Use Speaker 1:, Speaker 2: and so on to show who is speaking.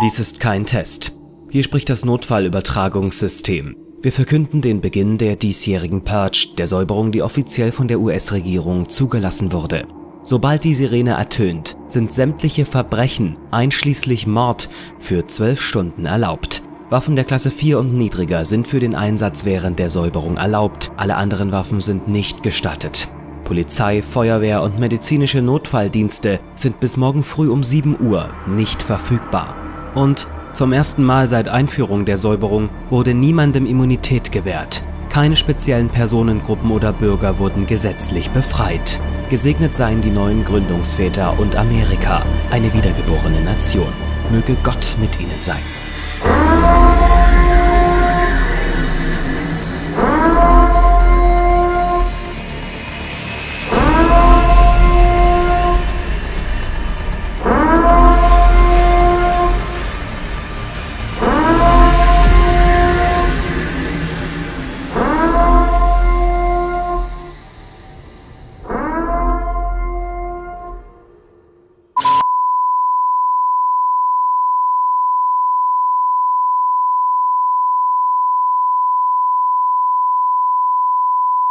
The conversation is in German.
Speaker 1: Dies ist kein Test. Hier spricht das Notfallübertragungssystem. Wir verkünden den Beginn der diesjährigen Purge, der Säuberung, die offiziell von der US-Regierung zugelassen wurde. Sobald die Sirene ertönt, sind sämtliche Verbrechen, einschließlich Mord, für 12 Stunden erlaubt. Waffen der Klasse 4 und niedriger sind für den Einsatz während der Säuberung erlaubt, alle anderen Waffen sind nicht gestattet. Polizei, Feuerwehr und medizinische Notfalldienste sind bis morgen früh um 7 Uhr nicht verfügbar. Und zum ersten Mal seit Einführung der Säuberung wurde niemandem Immunität gewährt. Keine speziellen Personengruppen oder Bürger wurden gesetzlich befreit. Gesegnet seien die neuen Gründungsväter und Amerika, eine wiedergeborene Nation. Möge Gott mit ihnen sein.